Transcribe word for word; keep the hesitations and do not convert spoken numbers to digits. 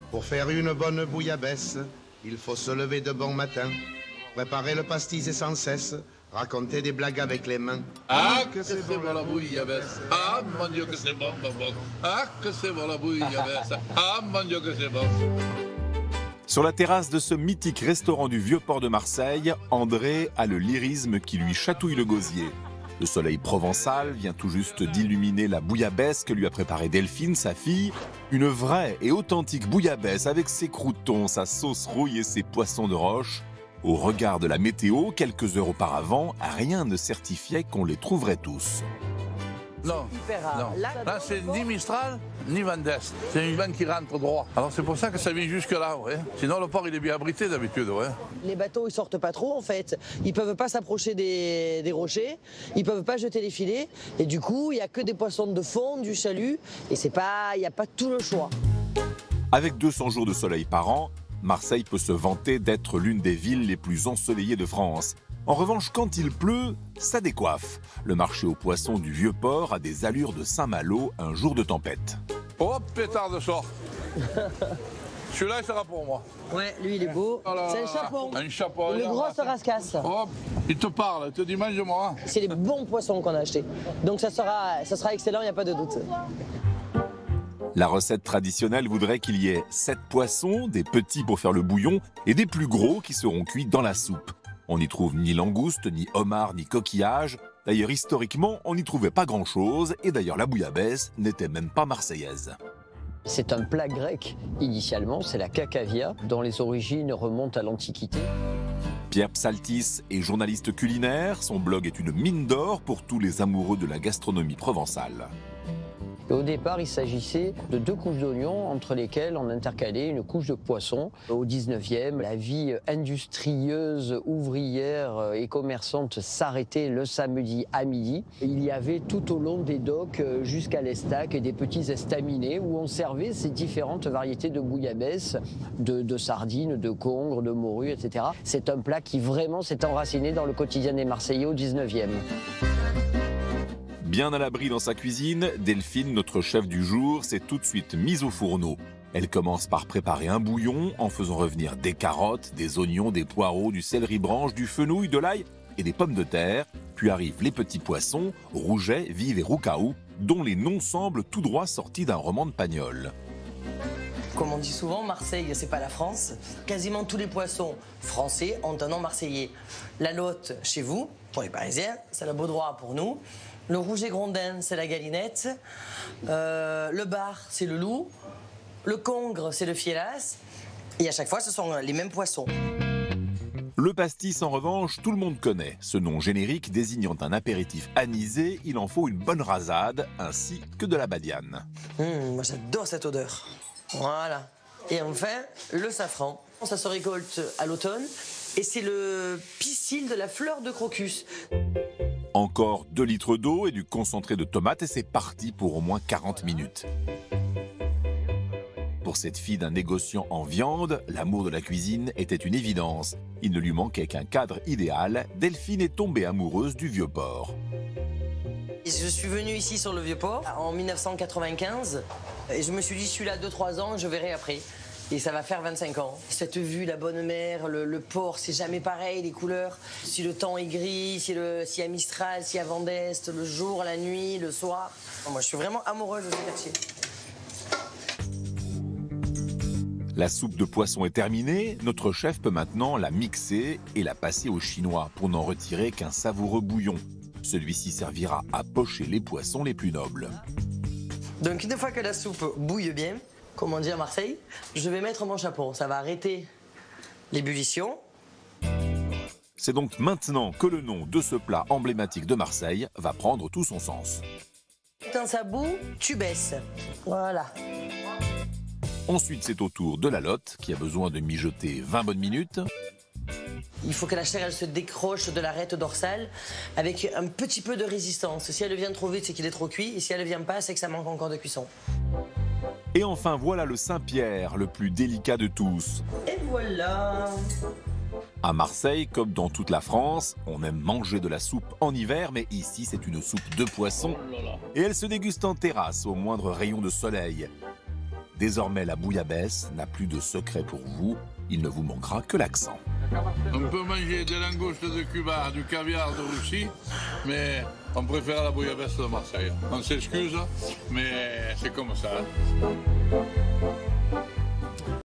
Pour faire une bonne bouillabaisse, il faut se lever de bon matin, préparer le pastis et sans cesse, raconter des blagues avec les mains. Ah, que c'est bon la bouillabaisse. Ah, mon Dieu, que c'est bon, bon, bon. Ah, que c'est bon la bouillabaisse. Ah, mon Dieu, que c'est bon. Sur la terrasse de ce mythique restaurant du Vieux-Port de Marseille, André a le lyrisme qui lui chatouille le gosier. Le soleil provençal vient tout juste d'illuminer la bouillabaisse que lui a préparée Delphine, sa fille. Une vraie et authentique bouillabaisse avec ses croûtons, sa sauce rouille et ses poissons de roche. Au regard de la météo, quelques heures auparavant, rien ne certifiait qu'on les trouverait tous. Non, non. Là, c'est ni Mistral, ni Vent d'Est. C'est une vanne qui rentre droit. Alors c'est pour ça que ça vient jusque-là, ouais. Sinon, le port, il est bien abrité d'habitude, ouais. Les bateaux, ils sortent pas trop, en fait. Ils peuvent pas s'approcher des, des rochers, ils peuvent pas jeter les filets. Et du coup, il y a que des poissons de fond, du chalut, et c'est pas, il n'y a pas tout le choix. Avec deux cents jours de soleil par an, Marseille peut se vanter d'être l'une des villes les plus ensoleillées de France. En revanche, quand il pleut, ça décoiffe. Le marché aux poissons du Vieux-Port a des allures de Saint-Malo un jour de tempête. Oh, pétard de sort. Celui-là, il sera pour moi. Ouais, lui, il est beau. Oh là c'est un là. chapon. Un chapeau. Une grosse rascasse. Oh, il te parle, il te dit mange-moi. C'est les bons poissons qu'on a achetés. Donc ça sera, ça sera excellent, il n'y a pas de doute. La recette traditionnelle voudrait qu'il y ait sept poissons, des petits pour faire le bouillon et des plus gros qui seront cuits dans la soupe. On n'y trouve ni langouste, ni homard, ni coquillage. D'ailleurs, historiquement, on n'y trouvait pas grand-chose. Et d'ailleurs, la bouillabaisse n'était même pas marseillaise. C'est un plat grec. Initialement, c'est la cacavia, dont les origines remontent à l'Antiquité. Pierre Psaltis est journaliste culinaire. Son blog est une mine d'or pour tous les amoureux de la gastronomie provençale. Et au départ, il s'agissait de deux couches d'oignons entre lesquelles on intercalait une couche de poisson. Au dix-neuvième, la vie industrieuse, ouvrière et commerçante s'arrêtait le samedi à midi. Il y avait tout au long des docks jusqu'à l'estac des petits estaminets où on servait ces différentes variétés de bouillabaisse, de, de sardines, de congres, de morues, et cetera. C'est un plat qui vraiment s'est enraciné dans le quotidien des Marseillais au dix-neuvième. Bien à l'abri dans sa cuisine, Delphine, notre chef du jour, s'est tout de suite mise au fourneau. Elle commence par préparer un bouillon en faisant revenir des carottes, des oignons, des poireaux, du céleri branche, du fenouil, de l'ail et des pommes de terre. Puis arrivent les petits poissons, rouget, vive et roucaou, dont les noms semblent tout droit sortis d'un roman de Pagnol. Comme on dit souvent, Marseille, c'est pas la France. Quasiment tous les poissons français ont un nom marseillais. La lotte, chez vous, pour les Parisiens, c'est le baudroie pour nous. Le rouget grondin, c'est la galinette. Euh, le bar, c'est le loup. Le congre, c'est le fielas. Et à chaque fois, ce sont les mêmes poissons. Le pastis, en revanche, tout le monde connaît. Ce nom générique désignant un apéritif anisé, il en faut une bonne rasade, ainsi que de la badiane. Mmh, moi, j'adore cette odeur. Voilà. Et enfin, le safran. Ça se récolte à l'automne. Et c'est le pistil de la fleur de crocus. Encore deux litres d'eau et du concentré de tomate et c'est parti pour au moins quarante minutes. Pour cette fille d'un négociant en viande, l'amour de la cuisine était une évidence. Il ne lui manquait qu'un cadre idéal. Delphine est tombée amoureuse du Vieux-Port. Je suis venue ici sur le Vieux-Port en mille neuf cent quatre-vingt-quinze et je me suis dit, je suis là deux trois ans, je verrai après. Et ça va faire vingt-cinq ans. Cette vue, la bonne mer, le, le port, c'est jamais pareil, les couleurs. Si le temps est gris, si le, s'il y a Mistral, s'il y a Vent d'Est, le jour, la nuit, le soir. Moi, je suis vraiment amoureuse de ce quartier. La soupe de poisson est terminée. Notre chef peut maintenant la mixer et la passer au chinois pour n'en retirer qu'un savoureux bouillon. Celui-ci servira à pocher les poissons les plus nobles. Donc, une fois que la soupe bouille bien, comme on dit à Marseille, je vais mettre mon chapeau. Ça va arrêter l'ébullition. C'est donc maintenant que le nom de ce plat emblématique de Marseille va prendre tout son sens. Quand ça bout, tu baisses. Voilà. Ensuite, c'est au tour de la lotte qui a besoin de mijoter vingt bonnes minutes. Il faut que la chair elle se décroche de l'arête dorsale avec un petit peu de résistance. Si elle vient trop vite, c'est qu'il est trop cuit. Et si elle ne vient pas, c'est que ça manque encore de cuisson. Et enfin, voilà le Saint-Pierre, le plus délicat de tous. Et voilà. À Marseille, comme dans toute la France, on aime manger de la soupe en hiver, mais ici, c'est une soupe de poisson. Et elle se déguste en terrasse, au moindre rayon de soleil. Désormais, la bouillabaisse n'a plus de secret pour vous. Il ne vous manquera que l'accent. On peut manger des langoustes de Cuba, du caviar de Russie, mais on préfère la bouillabaisse de Marseille. On s'excuse, mais c'est comme ça.